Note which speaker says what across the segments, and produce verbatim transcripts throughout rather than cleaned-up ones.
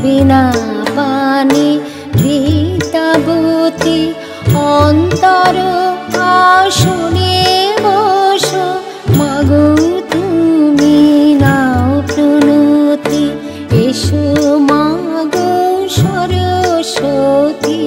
Speaker 1: বিনা পানি বিদ্যাবতী অন্তর আসনে বসো মাগো তুমি নাও প্রণতি এসো মাগো সরস্বতী।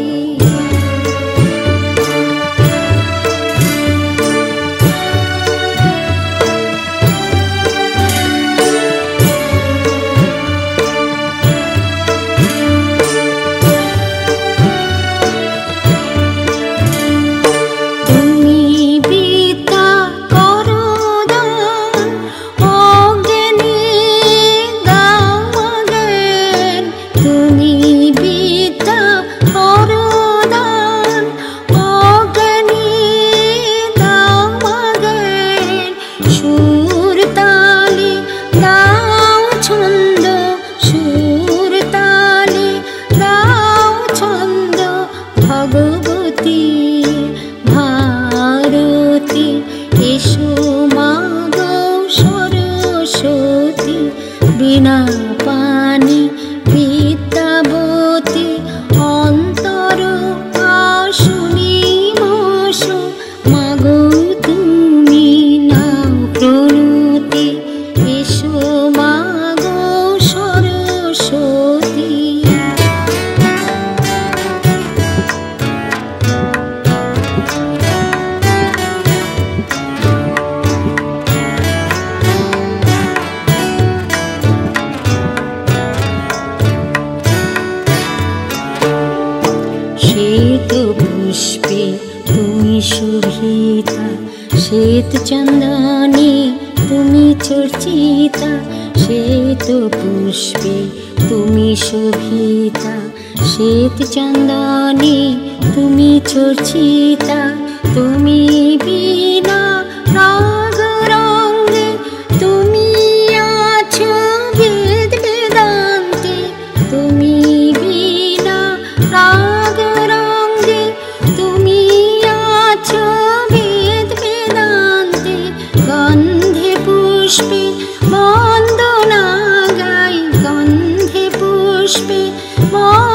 Speaker 1: ভগবতী ভারতী এসো মাগো সরস্বতী বিনা পানি বিদ্যাবতী অন্তর আসনে বসো মাগো তুমি নাও প্রণতি এসো মাগো সরস্বতী। শ্বেত পুষ্পে তুমি শোভিতা শ্বেত চন্দনে তুমি চর্চিতা শ্বেত পুষ্পে তুমি শোভিতা শ্বেত চন্দনে তুমি চর্চিতা তুমি বিনা রাগ রঙ্গে তুমি আছো বেদ বেদান্তে তুমি বিনা রাগ রঙ্গে তুমি আছো বেদ বেদান্তে গন্ধে পুষ্পে বন্দনা গাই গন্ধে পুষ্পে